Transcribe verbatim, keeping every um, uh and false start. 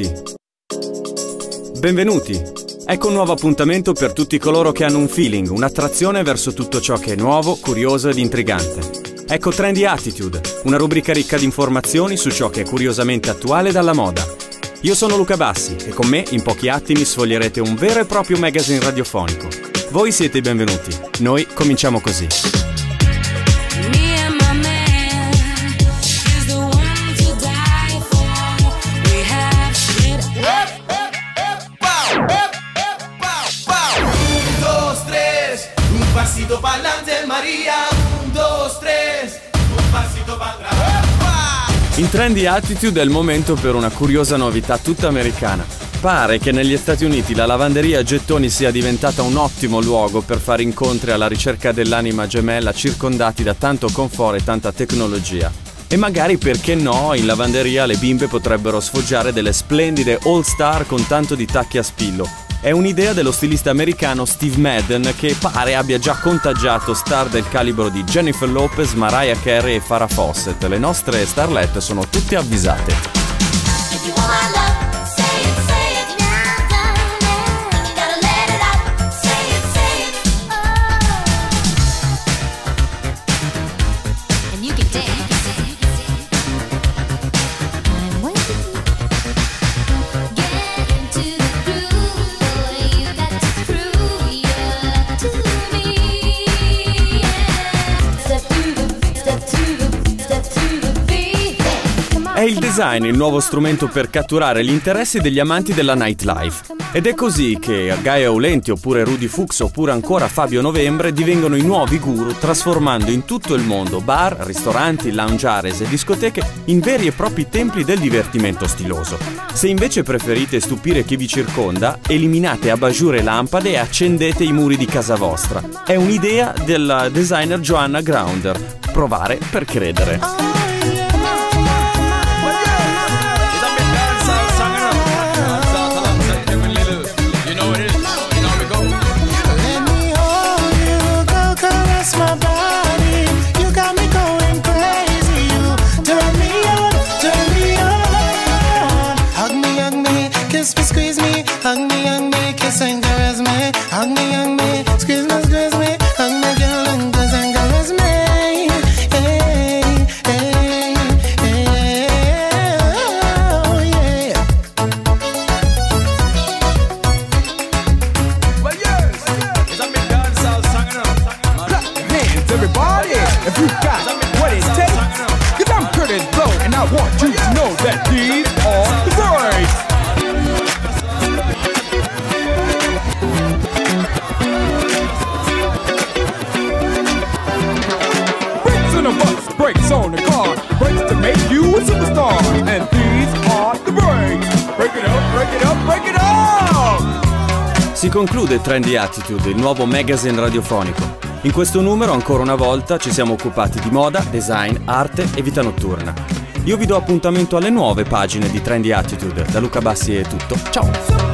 Benvenuti! Benvenuti! Ecco un nuovo appuntamento per tutti coloro che hanno un feeling, un'attrazione verso tutto ciò che è nuovo, curioso ed intrigante. Ecco Trendy Attitude, una rubrica ricca di informazioni su ciò che è curiosamente attuale dalla moda. Io sono Luca Bassi e con me in pochi attimi sfoglierete un vero e proprio magazine radiofonico. Voi siete i benvenuti, noi cominciamo così. Pasito pa'lante Maria, un, dos, tres, un pasito para atrás. In Trendy Attitude è il momento per una curiosa novità tutta americana. Pare che negli Stati Uniti la lavanderia a gettoni sia diventata un ottimo luogo per fare incontri alla ricerca dell'anima gemella circondati da tanto comfort e tanta tecnologia. E magari, perché no, in lavanderia le bimbe potrebbero sfoggiare delle splendide all-star con tanto di tacchi a spillo. È un'idea dello stilista americano Steve Madden che pare abbia già contagiato star del calibro di Jennifer Lopez, Mariah Carey e Farrah Fawcett. Le nostre starlet sono tutte avvisate. È il design il nuovo strumento per catturare gli interessi degli amanti della nightlife. Ed è così che Gaia Aulenti oppure Rudy Fuchs oppure ancora Fabio Novembre divengono i nuovi guru, trasformando in tutto il mondo bar, ristoranti, lounge areas e discoteche in veri e propri templi del divertimento stiloso. Se invece preferite stupire chi vi circonda, eliminate abajur e lampade e accendete i muri di casa vostra. È un'idea della designer Joanna Grounder. Provare per credere. Squeeze me, hug me, hug me, kiss and caress me. Hug me, hug me, squeeze me, squeeze me, hug me, girl, and kiss and caress me. Hey, hey, hey, oh yeah. Well, yes, it's a big dancehall song, you know. Clap your hands, everybody, if you got what it takes. Get down pretty low, and I want you to know that these are the words. Brakes on the car, brakes to make you a superstar. And these are the brakes. Break it up, break it up, break it up! Si conclude Trendy Attitude, il nuovo magazine radiofonico. In questo numero, ancora una volta, ci siamo occupati di moda, design, arte e vita notturna. Io vi do appuntamento alle nuove pagine di Trendy Attitude. Da Luca Bassi è tutto. Ciao!